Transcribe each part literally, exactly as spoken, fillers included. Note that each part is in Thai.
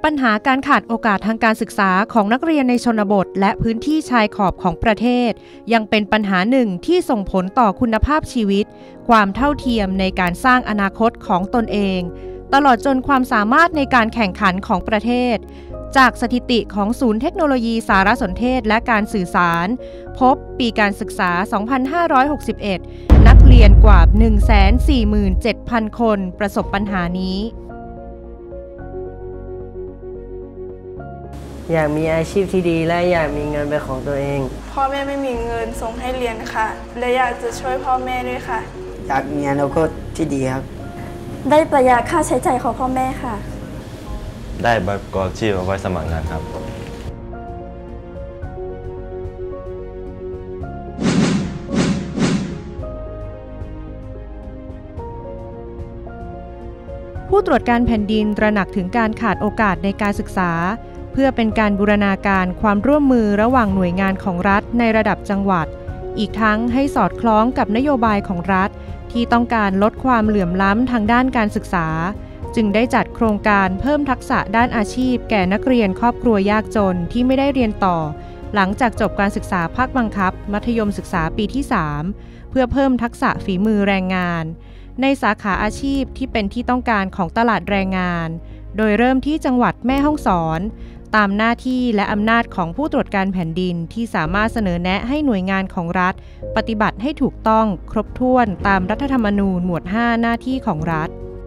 ปัญหาการขาดโอกาสทางการศึกษาของนักเรียนในชนบทและพื้นที่ชายขอบของประเทศยังเป็นปัญหาหนึ่งที่ส่งผลต่อคุณภาพชีวิตความเท่าเทียมในการสร้างอนาคตของตนเองตลอดจนความสามารถในการแข่งขันของประเทศจากสถิติของศูนย์เทคโนโลยีสารสนเทศและการสื่อสารพบปีการศึกษา สองพันห้าร้อยหกสิบเอ็ด นักเรียนกว่า หนึ่งแสนสี่หมื่นเจ็ดพัน คนประสบปัญหานี้อยากมีอาชีพที่ดีและอยากมีเงินเป็นของตัวเองพ่อแม่ไม่มีเงินส่งให้เรียนค่ะและอยากจะช่วยพ่อแม่ด้วยค่ะอยากมีอนาคตที่ดีครับได้ประหยัดค่าใช้จ่ายของพ่อแม่ค่ะได้ใบประกอบอาชีพเอาไว้สมัครงานครับผู้ตรวจการแผ่นดินตระหนักถึงการขาดโอกาสในการศึกษาเพื่อเป็นการบูรณาการความร่วมมือระหว่างหน่วยงานของรัฐในระดับจังหวัดอีกทั้งให้สอดคล้องกับนโยบายของรัฐที่ต้องการลดความเหลื่อมล้ำทางด้านการศึกษาจึงได้จัดโครงการเพิ่มทักษะด้านอาชีพแก่นักเรียนครอบครัวยากจนที่ไม่ได้เรียนต่อหลังจากจบการศึกษาภาคบังคับมัธยมศึกษาปีที่สามเพื่อเพิ่มทักษะฝีมือแรงงานในสาขาอาชีพที่เป็นที่ต้องการของตลาดแรงงานโดยเริ่มที่จังหวัดแม่ฮ่องสอนตามหน้าที่และอำนาจของผู้ตรวจการแผ่นดินที่สามารถเสนอแนะให้หน่วยงานของรัฐปฏิบัติให้ถูกต้องครบถ้วนตามรัฐธรรมนูญหมวดห้าหน้าที่ของรัฐ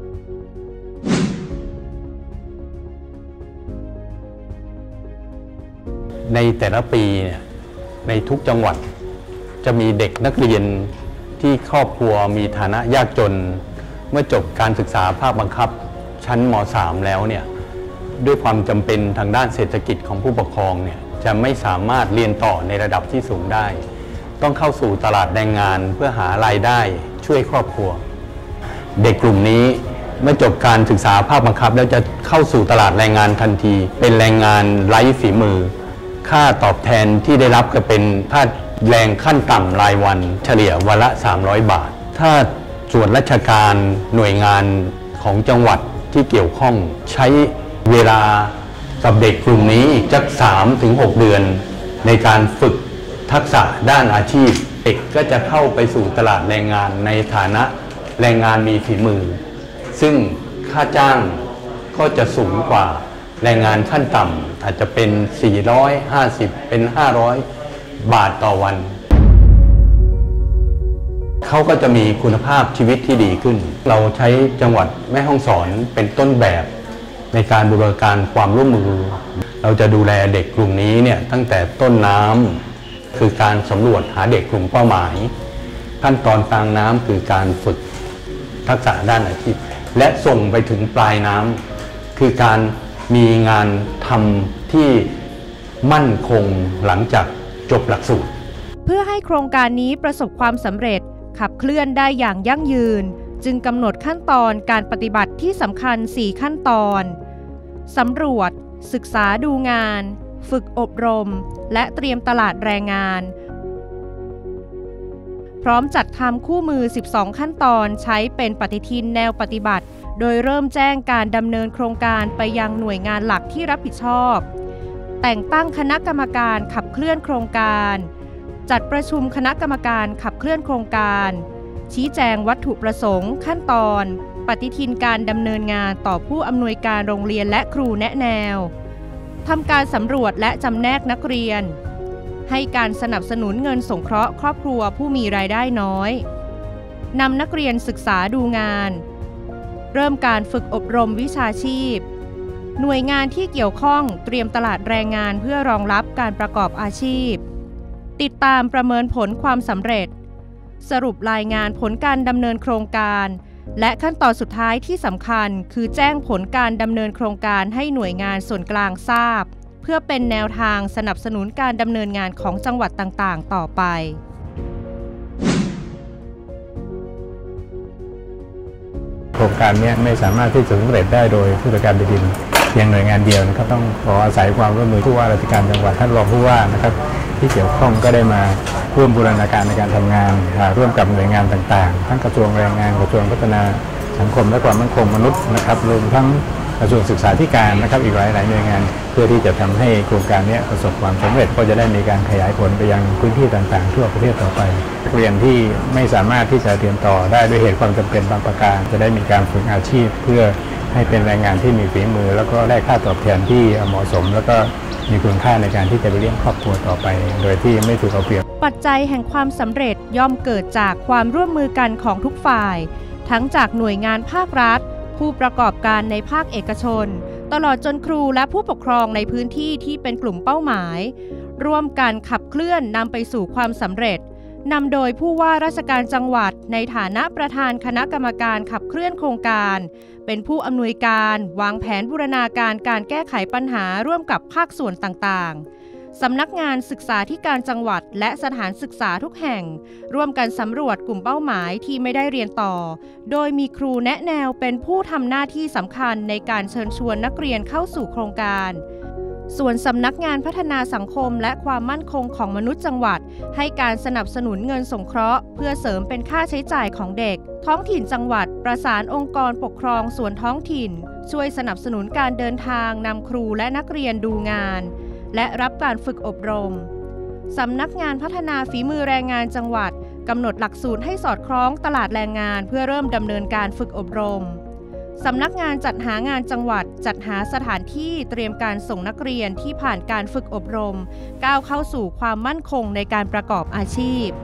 ในแต่ละปีเนี่ยในทุกจังหวัดจะมีเด็กนักเรียนที่ครอบครัวมีฐานะยากจนเมื่อจบการศึกษาภาคบังคับชั้นม.สาม แล้วเนี่ยด้วยความจำเป็นทางด้านเศรษฐกิจของผู้ปกครองเนี่ยจะไม่สามารถเรียนต่อในระดับที่สูงได้ต้องเข้าสู่ตลาดแรงงานเพื่อหารายได้ช่วยครอบครัวเด็กกลุ่มนี้เมื่อจบการศึกษาภาคบังคับแล้วจะเข้าสู่ตลาดแรงงานทันทีเป็นแรงงานไร้ฝีมือค่าตอบแทนที่ได้รับก็เป็นค่าแรงขั้นต่ำรายวันเฉลี่ยวันละสามร้อยบาทถ้าส่วนราชการหน่วยงานของจังหวัดที่เกี่ยวข้องใช้เวลากับเด็กกลุ่มนี้อีกสัก สามถึงหก เดือนในการฝึกทักษะด้านอาชีพเด็กก็จะเข้าไปสู่ตลาดแรงงานในฐานะแรงงานมีฝีมือซึ่งค่าจ้างก็จะสูงกว่าแรงงานขั้นต่ำอาจจะเป็นสี่ร้อยห้าสิบเป็นห้าร้อยบาทต่อวันเขาก็จะมีคุณภาพชีวิตที่ดีขึ้นเราใช้จังหวัดแม่ฮ่องสอนเป็นต้นแบบในการบูรณาการความร่วมมือเราจะดูแลเด็กกลุ่มนี้เนี่ยตั้งแต่ต้นน้ำคือการสำรวจหาเด็กกลุ่มเป้าหมายขั้นตอนกลางน้ำคือการฝึกทักษะด้านอาชีพและส่งไปถึงปลายน้ำคือการมีงานทำที่มั่นคงหลังจากจบหลักสูตรเพื่อให้โครงการนี้ประสบความสำเร็จขับเคลื่อนได้อย่างยั่งยืนจึงกำหนดขั้นตอนการปฏิบัติที่สำคัญสี่ขั้นตอนสำรวจศึกษาดูงานฝึกอบรมและเตรียมตลาดแรงงานพร้อมจัดทำคู่มือสิบสองขั้นตอนใช้เป็นปฏิทินแนวปฏิบัติโดยเริ่มแจ้งการดำเนินโครงการไปยังหน่วยงานหลักที่รับผิดชอบแต่งตั้งคณะกรรมการขับเคลื่อนโครงการจัดประชุมคณะกรรมการขับเคลื่อนโครงการชี้แจงวัตถุประสงค์ขั้นตอนปฏิทินการดำเนินงานต่อผู้อำนวยการโรงเรียนและครูแนะแนวทำการสำรวจและจำแนกนักเรียนให้การสนับสนุนเงินสงเคราะห์ครอบครัวผู้มีรายได้น้อยนำนักเรียนศึกษาดูงานเริ่มการฝึกอบรมวิชาชีพหน่วยงานที่เกี่ยวข้องเตรียมตลาดแรงงานเพื่อรองรับการประกอบอาชีพติดตามประเมินผลความสำเร็จสรุปรายงานผลการดำเนินโครงการและขั้นตอนสุดท้ายที่สำคัญคือแจ้งผลการดำเนินโครงการให้หน่วยงานส่วนกลางทราบเพื่อเป็นแนวทางสนับสนุนการดำเนินงานของจังหวัดต่างๆต่อไปโครงการนี้ไม่สามารถที่จะสำเร็จได้โดยผู้ตรวจการแผ่นดินเพียงหน่วยงานเดียวนะครับต้องขออาศัยความร่วมมือผู้ว่าราชการจังหวัดท่านรองผู้ว่านะครับที่เกี่ยวข้องก็ได้มาร่วมบูรณาการในการทำงานร่วมกับหน่วยงานต่างๆทั้งกระทรวงแรงงานกระทรวงพัฒนาสังคมและความมั่นคงมนุษย์นะครับรวมทั้งกระทรวงศึกษาธิการนะครับอีกหลายๆหน่วยงานเพื่อที่จะทำให้โครงการนี้ประสบความสำเร็จก็จะได้มีการขยายผลไปยังพื้นที่ต่างๆทั่วประเทศต่อไปนักเรียนที่ไม่สามารถที่จะเรียนต่อได้ด้วยเหตุความจำเป็นบางประการจะได้มีการฝึกอาชีพเพื่อให้เป็นแรงงานที่มีฝีมือแล้วก็ได้ค่าตอบแทนที่เหมาะสมแล้วก็มีคุณค่าในการที่จะไปเลี้ยงครอบครัวต่อไปโดยที่ไม่ถูกเอาเปรียบปัจจัยแห่งความสำเร็จย่อมเกิดจากความร่วมมือกันของทุกฝ่ายทั้งจากหน่วยงานภาครัฐผู้ประกอบการในภาคเอกชนตลอดจนครูและผู้ปกครองในพื้นที่ที่เป็นกลุ่มเป้าหมายร่วมกันขับเคลื่อนนำไปสู่ความสำเร็จนำโดยผู้ว่าราชการจังหวัดในฐานะประธานคณะกรรมการขับเคลื่อนโครงการเป็นผู้อำนวยการวางแผนบูรณาการการแก้ไขปัญหาร่วมกับภาคส่วนต่างๆสำนักงานศึกษาธิการจังหวัดและสถานศึกษาทุกแห่งร่วมกันสำรวจกลุ่มเป้าหมายที่ไม่ได้เรียนต่อโดยมีครูแนะแนวเป็นผู้ทำหน้าที่สำคัญในการเชิญชวนนักเรียนเข้าสู่โครงการส่วนสำนักงานพัฒนาสังคมและความมั่นคงของมนุษย์จังหวัดให้การสนับสนุนเงินสงเคราะห์เพื่อเสริมเป็นค่าใช้จ่ายของเด็กท้องถิ่นจังหวัดประสานองค์กรปกครองส่วนท้องถิ่นช่วยสนับสนุนการเดินทางนำครูและนักเรียนดูงานและรับการฝึกอบรมสำนักงานพัฒนาฝีมือแรงงานจังหวัดกำหนดหลักสูตรให้สอดคล้องตลาดแรงงานเพื่อเริ่มดำเนินการฝึกอบรมสำนักงานจัดหางานจังหวัดจัดหาสถานที่เตรียมการส่งนักเรียนที่ผ่านการฝึกอบรมก้าวเข้าสู่ความมั่นคงในการประกอบอาชีพ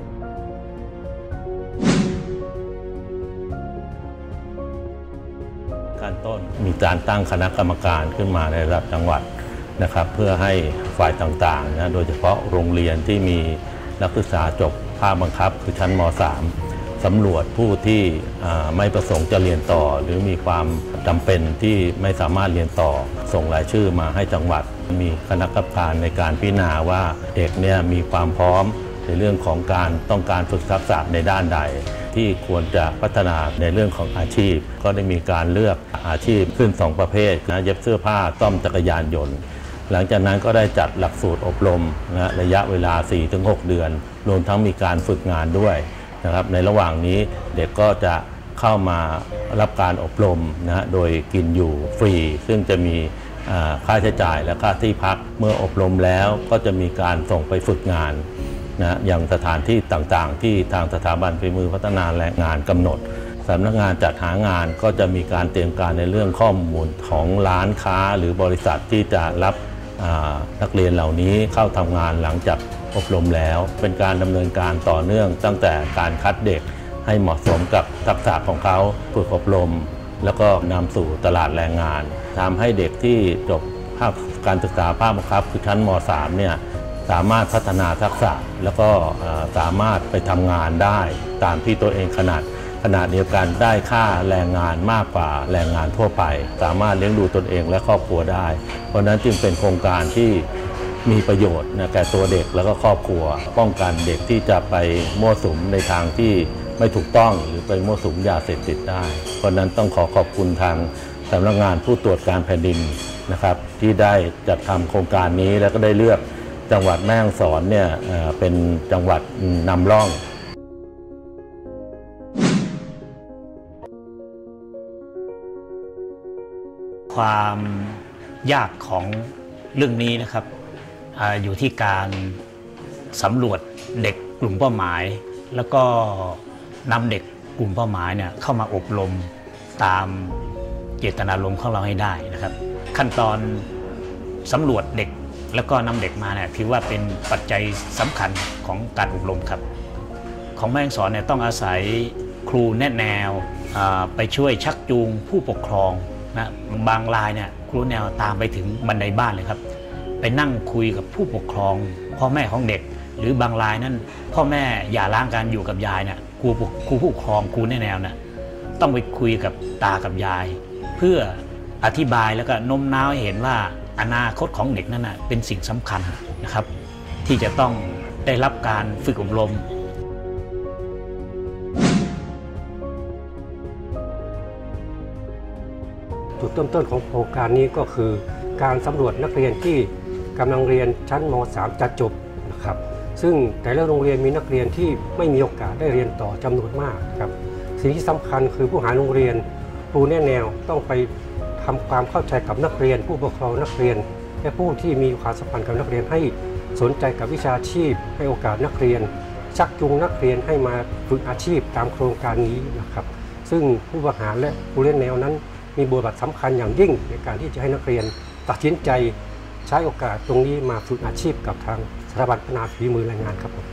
ขั้นต้นมีการตั้งคณะกรรมการขึ้นมาในระดับจังหวัดนะครับเพื่อให้ฝ่ายต่างๆนะโดยเฉพาะโรงเรียนที่มีนักศึกษาจบภาคบังคับคือชั้นม.สาม สำรวจผู้ที่ไม่ประสงค์จะเรียนต่อหรือมีความจำเป็นที่ไม่สามารถเรียนต่อส่งรายชื่อมาให้จังหวัดมีคณะกรรมการในการพิจารณาว่าเด็กเนี่ยมีความพร้อมในเรื่องของการต้องการฝึกทักษะในด้านใดที่ควรจะพัฒนาในเรื่องของอาชีพก็ได้มีการเลือกอาชีพขึ้นสองประเภทนะเย็บเสื้อผ้าซ่อมจักรยานยนต์หลังจากนั้นก็ได้จัดหลักสูตรอบรมนะระยะเวลา สี่ถึงหก เดือนรวมทั้งมีการฝึกงานด้วยนะครับในระหว่างนี้เด็กก็จะเข้ามารับการอบรมนะโดยกินอยู่ฟรีซึ่งจะมีค่าใช้จ่ายและค่าที่พักเมื่ออบรมแล้วก็จะมีการส่งไปฝึกงานนะอย่างสถานที่ต่างๆที่ทางสถาบันฝีมือพัฒนาแรงงานกำหนดสำนักงานจัดหางานก็จะมีการเตรียมการในเรื่องข้อมูลของร้านค้าหรือบริษัทที่จะรับนักเรียนเหล่านี้เข้าทำงานหลังจากอบรมแล้วเป็นการดำเนินการต่อเนื่องตั้งแต่การคัดเด็กให้เหมาะสมกับทักษะของเขาฝึกอบรมแล้วก็นำสู่ตลาดแรงงานทำให้เด็กที่จบภาคการศึกษาภาคบังคับคือชั้นม.สาม เนี่ยสามารถพัฒนาทักษะแล้วก็สามารถไปทำงานได้ตามที่ตัวเองถนัดขณะเดียวกันได้ค่าแรงงานมากกว่าแรงงานทั่วไปสามารถเลี้ยงดูตนเองและครอบครัวได้เพราะนั้นจึงเป็นโครงการที่มีประโยชน์นะแก่ตัวเด็กแล้วก็ครอบครัวป้องกันเด็กที่จะไปมั่วสุมในทางที่ไม่ถูกต้องหรือไปมั่วสุมยาเสพติดได้เพราะนั้นต้องขอขอบคุณทางสำนักงานผู้ตรวจการแผ่นดินนะครับที่ได้จัดทำโครงการนี้แล้วก็ได้เลือกจังหวัดแม่ฮ่องสอนเนี่ยเป็นจังหวัดนำร่องความยากของเรื่องนี้นะครับ อ, อยู่ที่การสำรวจเด็กกลุ่มเป้าหมายแล้วก็นำเด็กกลุ่มเป้าหมายเนี่ยเข้ามาอบรมตามเจตนารมณ์ของเราให้ได้นะครับขั้นตอนสำรวจเด็กแล้วก็นำเด็กมาเนี่ยถือว่าเป็นปัจจัยสำคัญของการอบรมครับของแม่ฮ่องสอนเนี่ยต้องอาศัยครูแนะแนวไปช่วยชักจูงผู้ปกครองนะบางรายเนี่ยครูแนวตามไปถึงบันไดบ้านเลยครับไปนั่งคุยกับผู้ปกครองพ่อแม่ของเด็กหรือบางรายนั้นพ่อแม่อย่าล้างกันอยู่กับยายเนี่ยครูครูผู้ปกครองครูแนะแนวเนี่ยต้องไปคุยกับตากับยายเพื่ออธิบายแล้วก็โน้มน้าวให้เห็นว่าอนาคตของเด็กนั้นนะเป็นสิ่งสำคัญนะครับที่จะต้องได้รับการฝึกอบรมจุดเริ่มต้นของโครงการนี้ก็คือการสำรวจนักเรียนที่กำลังเรียนชั้นม.สาม จะจบนะครับซึ่งแต่ละโรงเรียนมีนักเรียนที่ไม่มีโอกาสได้เรียนต่อจำนวนมากครับสิ่งที่สำคัญคือผู้หาโรงเรียนครูแนะแนวต้องไปททำความเข้าใจกับนักเรียนผู้ปกครองนักเรียนและผู้ที่มีความสัมพันธ์กับนักเรียนให้สนใจกับวิชาชีพให้โอกาสนักเรียนชักจูงนักเรียนให้มาฝึกอาชีพตามโครงการนี้นะครับซึ่งผู้บริหารและผู้เล่นแนวนั้นมีบทบาทสำคัญอย่างยิ่งในการที่จะให้นักเรียนตัดสินใจใช้โอกาสตรงนี้มาฝึกอาชีพกับทางสถาบันพัฒนาฝีมือแรงงานครับผม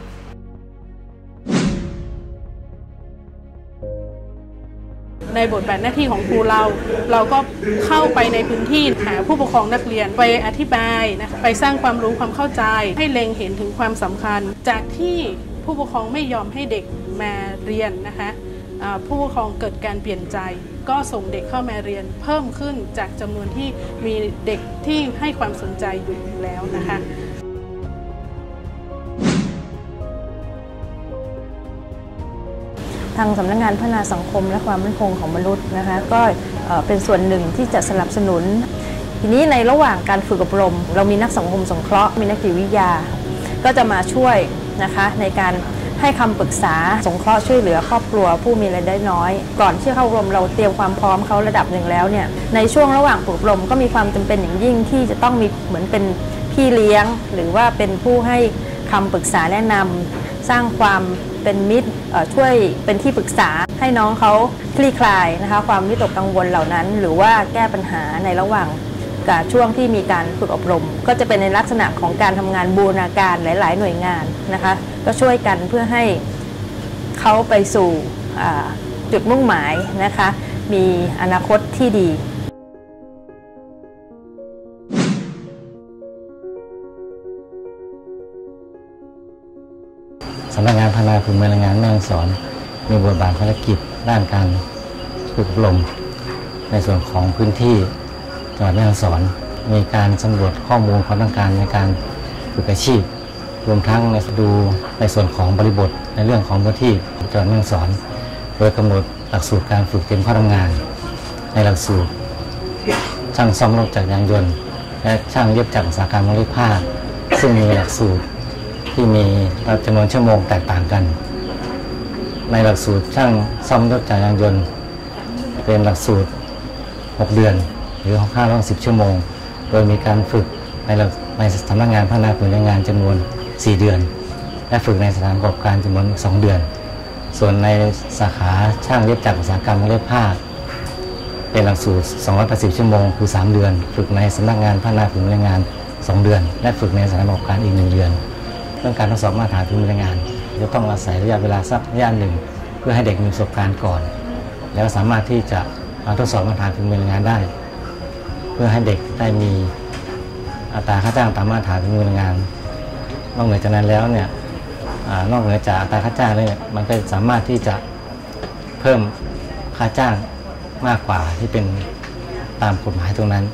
ในบทบาทหน้าที่ของครูเราเราก็เข้าไปในพื้นที่หาผู้ปกครองนักเรียนไปอธิบายนะไปสร้างความรู้ความเข้าใจให้เล็งเห็นถึงความสำคัญจากที่ผู้ปกครองไม่ยอมให้เด็กมาเรียนนะคะผู้ปกครองเกิดการเปลี่ยนใจก็ส่งเด็กเข้ามาเรียนเพิ่มขึ้นจากจำนวนที่มีเด็กที่ให้ความสนใจอยู่แล้วนะคะทางสำนักงานพัฒนาสังคมและความมั่นคงของมนุษย์นะคะก็เป็นส่วนหนึ่งที่จะสนับสนุนทีนี้ในระหว่างการฝึกอบรมเรามีนักสังคมสงเคราะห์มีนักจิตวิทยาก็จะมาช่วยนะคะในการให้คำปรึกษาสงเคราะห์ช่วยเหลือครอบครัวผู้มีรายได้น้อยก่อนที่เข้าอบรมเราเตรียมความพร้อมเขาระดับหนึ่งแล้วเนี่ยในช่วงระหว่างฝึกอบรมก็มีความจำเป็นอย่างยิ่งที่จะต้องมีเหมือนเป็นพี่เลี้ยงหรือว่าเป็นผู้ให้คำปรึกษาแนะนำสร้างความเป็นมิตรช่วยเป็นที่ปรึกษาให้น้องเขาคลี่คลายนะคะความวิตกกังวลเหล่านั้นหรือว่าแก้ปัญหาในระหว่างกับช่วงที่มีการฝึกอบรมก็จะเป็นในลักษณะของการทำงานบูรณาการหลายๆหน่วยงานนะคะก็ช่วยกันเพื่อให้เขาไปสู่จุดมุ่งหมายนะคะมีอนาคตที่ดีสำนักงานพัฒนาฝีมือแรงงานแม่ฮ่องสอนมีบทบาทภารกิจด้านการฝึกอบรมในส่วนของพื้นที่จังหวัดแม่ฮ่องสอนมีการสำรวจข้อมูลความต้องการในการฝึกอาชีพรวมทั้งในดูในส่วนของบริบทในเรื่องของพื้นที่จังหวัดแม่ฮ่องสอนโดยกำหนดหลักสูตรการฝึกเตรียมเข้าทำงานในหลักสูตรช่างซ่อมรถจักรยานยนต์และช่างเย็บจักรอุตสาหกรรมมอลิภาคซึ่งมีหลักสูตรที่มีจำนวนชั่วโมงแตกต่างกันในหลักสูตรช่างซ่อมรถจักรยานยนต์เป็นหลักสูตรหกเดือนหรือห้าร้อยสิบชั่วโมงโดยมีการฝึกในในสำนักงานพัฒนาฝีมือแรงงานจำนวนสี่เดือนและฝึกในสถานประกอบการจำนวนสองเดือนส่วนในสาขาช่างเย็บจักรอุตสาหกรรมเย็บผ้าเป็นหลักสูตรสองร้อยแปดสิบชั่วโมงคือสามเดือนฝึกในสำนักงานพัฒนาฝีมือแรงงานสองเดือนและฝึกในสถานประกอบการอีกหนึ่งเดือนเรื่องการทดสอบมาตรฐานฝีมือแรงงานจะต้องอาศัยระยะเวลาสักระยะหนึ่งเพื่อให้เด็กมีประสบการณ์ก่อนแล้วสามารถที่จะมาทดสอบมาตรฐานฝีมือแรงงานได้เพื่อให้เด็กได้มีอัตราค่าจ้างตามมาตรฐานฝีมือแรงงานนอกเหนือจากนั้นแล้วเนี่ยนอกเหนือจากอัตราค่าจ้างแล้วเนี่ยมันก็สามารถที่จะเพิ่มค่าจ้างมากกว่าที่เป็นตามกฎหมายตรงนั้น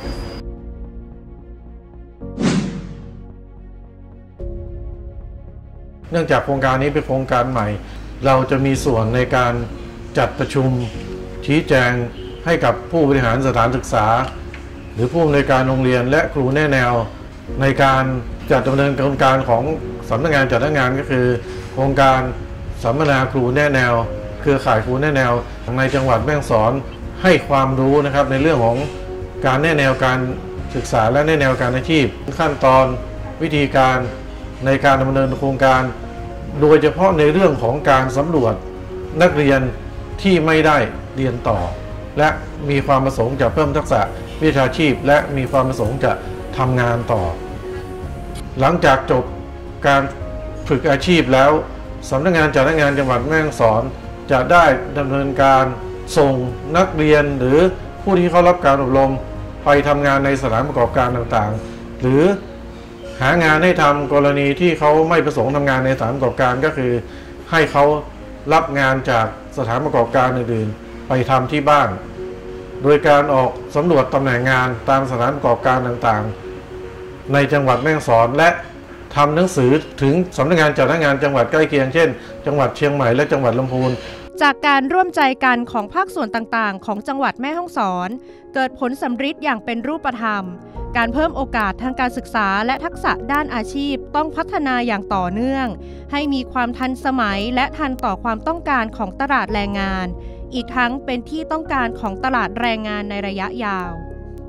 เนื่องจากโครงการนี้เป็นโครงการใหม่เราจะมีส่วนในการจัดประชุมชี้แจงให้กับผู้บริหารสถานศึกษาหรือผู้อำนวยการโรงเรียนและครูแนะแนวในการจัดดำเนินโครงการของสำนักงานจัดงานก็คือโครงการสัมมนาครูแนะแนวเครือข่ายครูแนะแนวในจังหวัดแม่ฮ่องสอนให้ความรู้นะครับในเรื่องของการแนะแนวการศึกษาและแนะแนวการอาชีพขั้นตอนวิธีการในการดำเนินโครงการโดยเฉพาะในเรื่องของการสำรวจนักเรียนที่ไม่ได้เรียนต่อและมีความประสงค์จะเพิ่มทักษะวิชาชีพและมีความประสงค์จะทำงานต่อหลังจากจบการฝึกอาชีพแล้วสำนักงานจัดงานจังหวัดแม่ฮ่องสอนจะได้ดำเนินการส่งนักเรียนหรือผู้ที่เข้ารับการอบรมไปทำงานในสถานประกอบการต่างๆหรือหางานให้ทำกรณีที่เขาไม่ประสงค์ทำงานในสถานประกอบการก็คือให้เขารับงานจากสถานประกอบการอื่นๆไปทำที่บ้านโดยการออกสำรวจตำแหน่งงานตามสถานประกอบการต่างๆในจังหวัดแม่ฮ่องสอนและทำหนังสือถึงสำนักงานจัดงานจังหวัดใกล้เคียงเช่นจังหวัดเชียงใหม่และจังหวัดลำพูนจากการร่วมใจกันของภาคส่วนต่างๆของจังหวัดแม่ฮ่องสอนเกิดผลสำฤทธิ์อย่างเป็นรูปธรรมการเพิ่มโอกาสทางการศึกษาและทักษะด้านอาชีพต้องพัฒนาอย่างต่อเนื่องให้มีความทันสมัยและทันต่อความต้องการของตลาดแรงงานอีกทั้งเป็นที่ต้องการของตลาดแรงงานในระยะยาว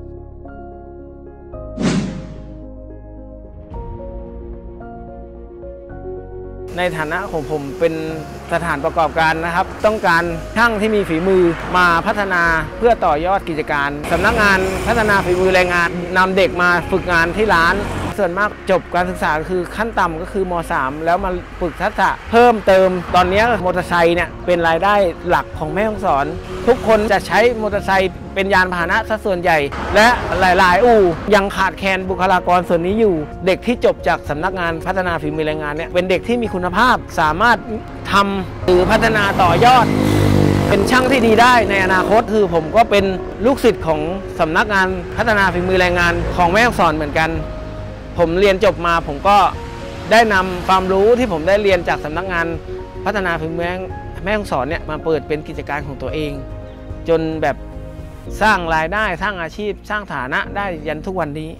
ในฐานะของผมเป็นสถานประกอบการนะครับต้องการช่างที่มีฝีมือมาพัฒนาเพื่อต่อยอดกิจการสำนักงานพัฒนาฝีมือแรงงานนำเด็กมาฝึกงานที่ร้านส่วนมากจบการศึกษาคือขั้นต่ำก็คือม สาม แล้วมาฝึกทักษะเพิ่มเติมตอนนี้มอเตอร์ไซค์เนี่ยเป็นรายได้หลักของแม่ฮ่องสอนทุกคนจะใช้มอเตอร์ไซค์เป็นยานพาหนะซะส่วนใหญ่และหลายๆอู่ยังขาดแคลนบุคลากรส่วนนี้อยู่เด็กที่จบจากสำนักงานพัฒนาฝีมือแรงงานเนี่ยเป็นเด็กที่มีคุณภาพสามารถทำหรือพัฒนาต่อยอดเป็นช่างที่ดีได้ในอนาคตคือผมก็เป็นลูกศิษย์ของสำนักงานพัฒนาฝีมือแรงงานของแม่ฮ่องสอนเหมือนกันผมเรียนจบมาผมก็ได้นำความรู้ที่ผมได้เรียนจากสำนักงานพัฒนาฝีมือแม่ฮ่องสอนเนี่ยมาเปิดเป็นกิจการของตัวเองจนแบบสร้างรายได้สร้างอาชีพสร้างฐานะได้ยันทุกวันนี้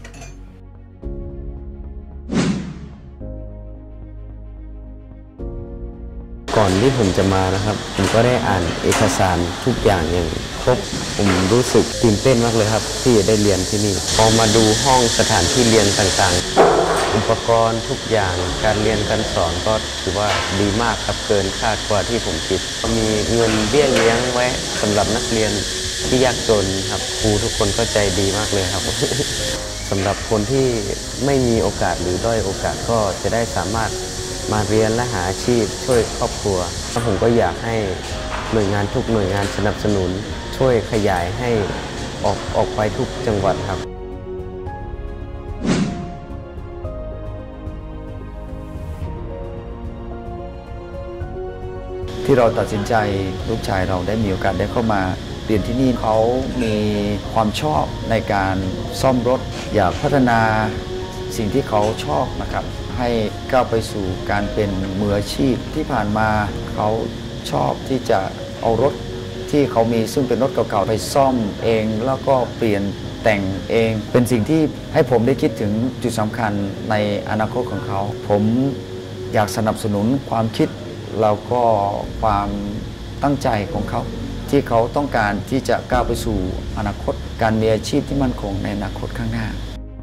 ก่อนที่ผมจะมานะครับผมก็ได้อ่านเอกสารทุกอย่างอย่างครบผมรู้สึกตื่นเต้นมากเลยครับที่ได้เรียนที่นี่พอมาดูห้องสถานที่เรียนต่างๆอุปกรณ์ทุกอย่างการเรียนการสอนก็ถือว่าดีมากครับเกินคาดกว่าที่ผมคิดมีเงินเบี้ยเลี้ยงไว้สำหรับนักเรียนที่ยากจนครับครูทุกคนก็ใจดีมากเลยครับ สำหรับคนที่ไม่มีโอกาสหรือด้อยโอกาสก็จะได้สามารถมาเรียนและหาอาชีพช่วยครอบครัวแล้วผมก็อยากให้หน่วยงานทุกหน่วยงานสนับสนุนช่วยขยายให้ออกออกไปทุกจังหวัดครับที่เราตัดสินใจลูกชายเราได้มีโอกาสได้เข้ามาเรียนที่นี่เขามีความชอบในการซ่อมรถอยากพัฒนาสิ่งที่เขาชอบนะครับให้ก้าวไปสู่การเป็นมืออาชีพที่ผ่านมาเขาชอบที่จะเอารถที่เขามีซึ่งเป็นรถเก่าๆไปซ่อมเองแล้วก็เปลี่ยนแต่งเองเป็นสิ่งที่ให้ผมได้คิดถึงจุดสำคัญในอนาคตของเขาผมอยากสนับสนุนความคิดแล้วก็ความตั้งใจของเขาที่เขาต้องการที่จะก้าวไปสู่อนาคตการมีอาชีพที่มั่นคงในอนาคตข้างหน้า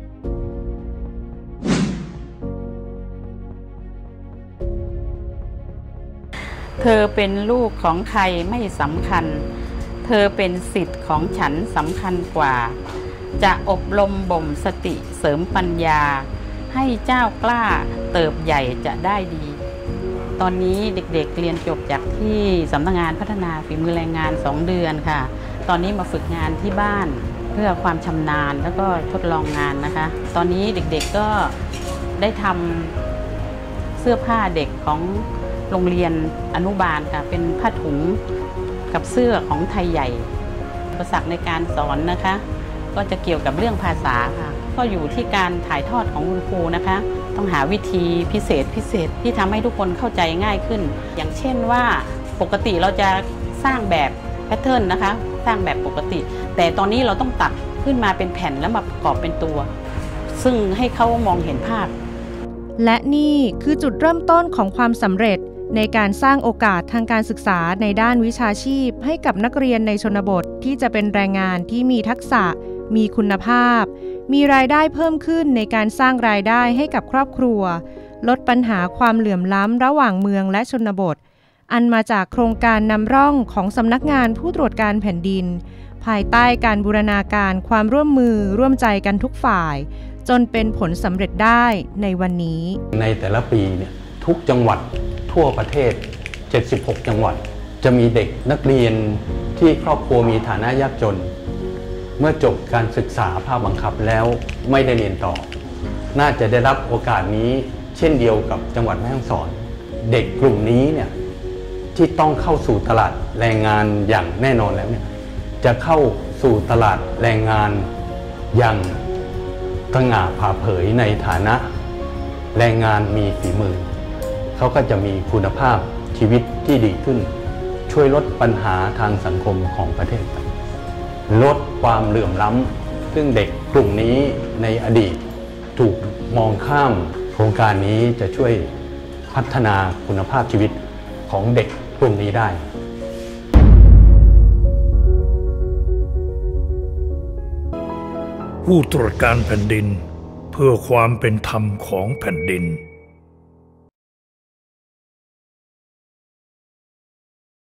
เธอเป็นลูกของใครไม่สำคัญเธอเป็นสิทธิ์ของฉันสำคัญกว่าจะอบรมบ่มสติเสริมปัญญาให้เจ้ากล้าเติบใหญ่จะได้ดีตอนนี้เด็กๆ เ, เรียนจบจากที่สำนักงานพัฒนาฝีมือแรงงานสองเดือนค่ะตอนนี้มาฝึกงานที่บ้านเพื่อความชำนาญแล้วก็ทดลองงานนะคะตอนนี้เด็กๆก็ได้ทำเสื้อผ้าเด็กของโรงเรียนอนุบาลค่ะเป็นผ้าถุงกับเสื้อของไทยใหญ่อุปสรรคในการสอนนะคะก็จะเกี่ยวกับเรื่องภาษาค่ะก็อยู่ที่การถ่ายทอดของคุณครูนะคะต้องหาวิธีพิเศษพิเศษที่ทำให้ทุกคนเข้าใจง่ายขึ้นอย่างเช่นว่าปกติเราจะสร้างแบบแพทเทิร์นนะคะสร้างแบบปกติแต่ตอนนี้เราต้องตัดขึ้นมาเป็นแผ่นแล้วมาประกอบเป็นตัวซึ่งให้เขามองเห็นภาพและนี่คือจุดเริ่มต้นของความสำเร็จในการสร้างโอกาสทางการศึกษาในด้านวิชาชีพให้กับนักเรียนในชนบทที่จะเป็นแรงงานที่มีทักษะมีคุณภาพมีรายได้เพิ่มขึ้นในการสร้างรายได้ให้กับครอบครัวลดปัญหาความเหลื่อมล้ำระหว่างเมืองและชนบทอันมาจากโครงการนำร่องของสำนักงานผู้ตรวจการแผ่นดินภายใต้การบูรณาการความร่วมมือร่วมใจกันทุกฝ่ายจนเป็นผลสำเร็จได้ในวันนี้ในแต่ละปีเนี่ยทุกจังหวัดทั่วประเทศเจ็ดสิบหกจังหวัดจะมีเด็กนักเรียนที่ครอบครัวมีฐานะยากจนเมื่อจบการศึกษาภาคบังคับแล้วไม่ได้เรียนต่อน่าจะได้รับโอกาสนี้เช่นเดียวกับจังหวัดแม่ฮ่องสอนเด็กกลุ่มนี้เนี่ยที่ต้องเข้าสู่ตลาดแรงงานอย่างแน่นอนแล้วเนี่ยจะเข้าสู่ตลาดแรงงานอย่างสง่าผ่าเผยในฐานะแรงงานมีฝีมือเขาก็จะมีคุณภาพชีวิตที่ดีขึ้นช่วยลดปัญหาทางสังคมของประเทศลดความเหลื่อมล้ำซึ่งเด็กกลุ่มนี้ในอดีตถูกมองข้ามโครงการนี้จะช่วยพัฒนาคุณภาพชีวิตของเด็กกลุ่มนี้ได้ผู้ตรวจการแผ่นดินเพื่อความเป็นธรรมของแผ่นดิน